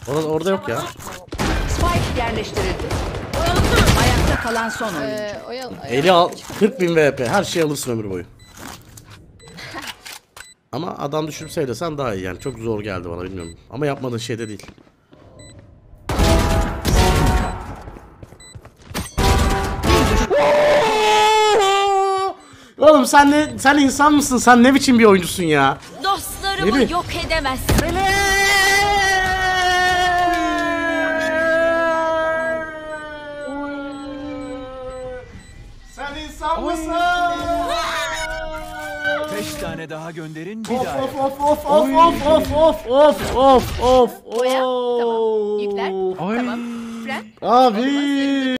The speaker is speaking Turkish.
Orada yok ya. Spike yerleştirildi. Ayakta kalan son oyuncu. Eli al 40.000 VP. Her şeyi alırsın ömür boyu. Ama adam düşürüp söylesen daha iyi yani. Çok zor geldi bana, bilmiyorum. Ama yapmadığın şey de değil. Oğlum sen insan mısın? Sen ne biçim bir oyuncusun ya? Dostlarımı yok edemezsin. Sen insan mısın? 5 tane daha gönderin, bir Of daha. of of of of of of of of of. Boya. Tamam. Yükler. Ay. Tamam. Fren. Abi.